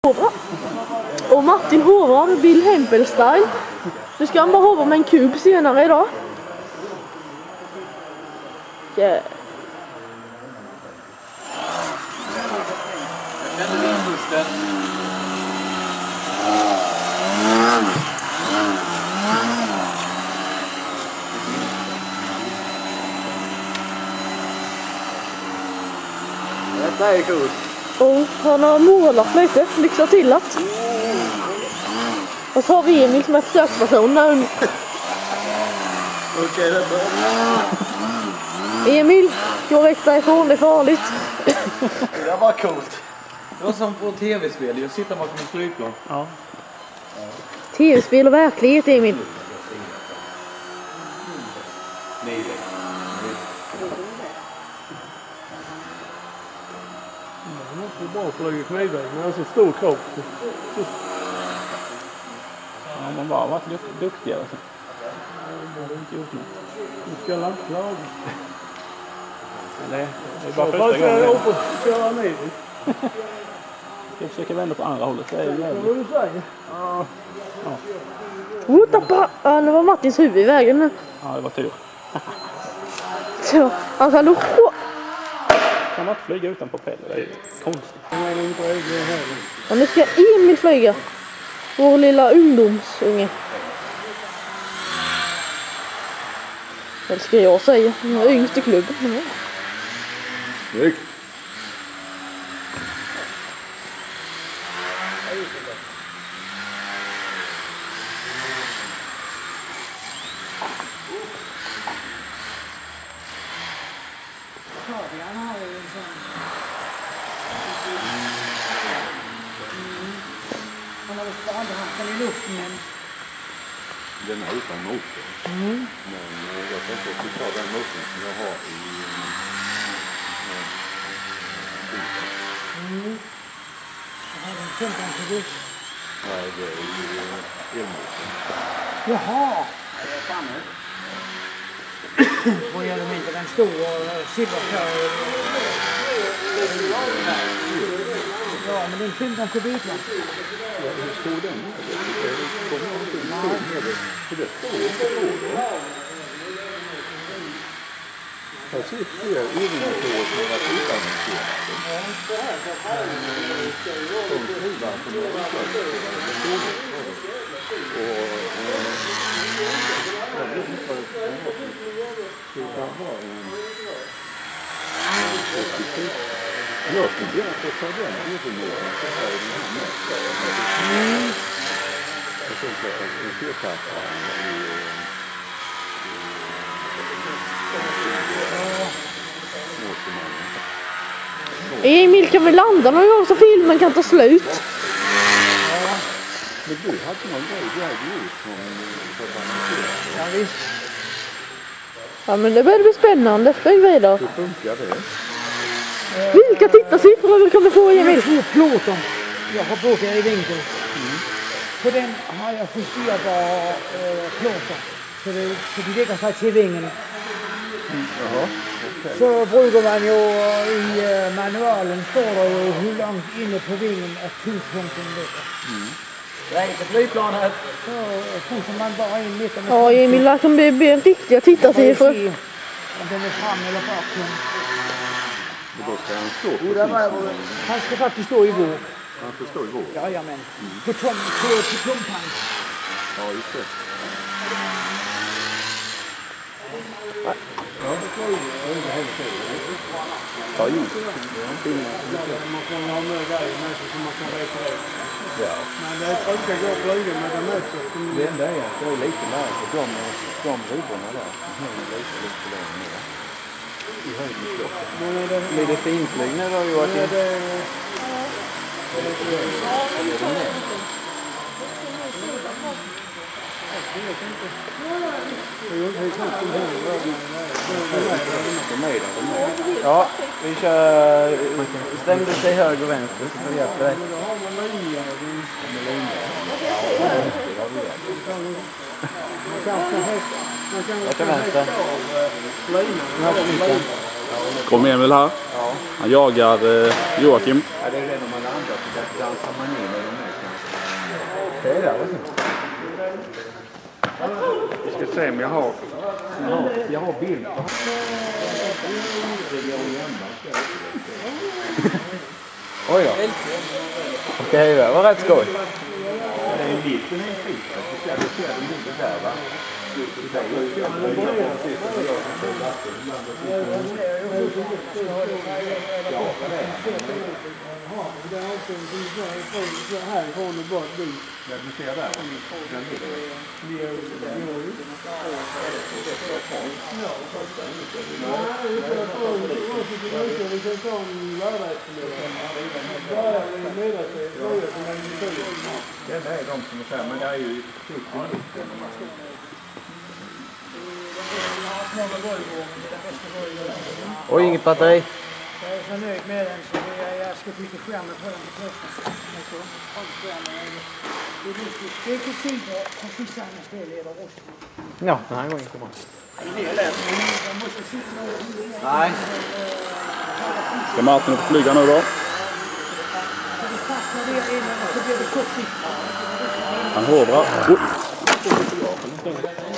hovra. Och Martin hovrar med Bill Hempel-style. Nu ska han bara hovra med en kub senare idag. Yeah. Detta är kul. Och han har målat lite, lyxat till att. Och så har vi Emil som är försöksperson där under. Okej, det är bra. Emil, gå väck därifrån, det är farligt. Det var coolt. Det var som på tv-spel, jag sitter bakom ett flygplan. Ja. Tv-spel och verklighet, Emil. Nej, Det är bara flyga knivväg, men alltså stor kropp. Ja, man bara varit duktigare. Alltså. Jag borde inte gjort något. Nu ska jag inte klaga. Det är bara första gången. Jag ska köra ner. Jag försöker vända på andra hållet. Det är jävligt. Vad vill du säga? Ja. Nu var Martins huvud i vägen nu. Ja, det var tur. Så, han kan nog... Kan man inte flyga utan propeller? Det är konstigt. Ja, nu ska Emil flyga. Vår lilla ungdomsunge. Vad ska jag säga? Han är yngst i klubben. Snyggt. Han har sparat i luften, men... Den är utan motor. Men jag tänker att vi tar den motorn som jag har i Jag har den 15 kubik. Nej, det är ju elmotorn. Jaha! Det är framme. Vad gör de inte? Den stora silverfärg. Ja, men den 15 kubik. Ja, hur står den? Det kommer inte med det. För det står inte på det. Här sitter fler elmotorer som har varit utannonserade. De skriver som är utannonserade. Och jag vet inte vad det kan vara. Det kan vara jag skulle gärna få ta den elmotorn så här i den här mästaren. Jag tänkte att jag skulle fyrkassa Emil, kan vi landa någon gång så filmen kan ta slut? Men du hade någon grej du hade gjort som förbannat. Ja, visst. Ja, men det börjar bli spännande. Flyg vidare. Hur funkar det? Vilka tittarsiffror kan du få, Emil? Två plåtar. Jag har bokat i vinkel. På den har jag justerbara plåtar. Så det lägger sig till vingen. Jaha, okej. Så brukar man ju i manualen står det ju hur långt inne på vingen är tyngdpunkten ligger. Nej, inte flygplanet. Så skjuter man bara in mitt. Ja, Emil, det kan bli riktiga tittarsiffror. Om den är fram eller bak. Och då ska han stå på Han ska faktiskt stå i våg. Han ska stå i våg. Jajamän. På tumpang. Ja, just det. Ja, just det. Man kan ha med grejer med sig som man kan reparera. Ja. Men det är tråkigt att gå och flyga med den också. Det enda är att det är lite lägre. De ribborna där hänger lite längre ner. I höjdningsklockan. Blir det finflyg när du har gjort det? Ja, vi kör. Stäng dig till höger och vänster så får vi hjälpa dig. Jag tar vänster. Kommer Emil här. Han jagar Joakim. Ja, det är det när man landar så dansar man in med de här kanske. Det är det, Vi ska se om jag har bild. Oj då. Okej, det var rätt skoj. Det är en liten skit. Du ser den inte där, va? härifrån och bort dit. Ja, du ser där. Det är de som är så här, men det är ju Oj, inget batteri. Jag är så nöjd med den så jag ska byta skärmen på den på testen. Det är precis samma ställe i rosten. Ja, den här gången kommer Nej. Ska Martin upp flyga nu då? Han hovrar.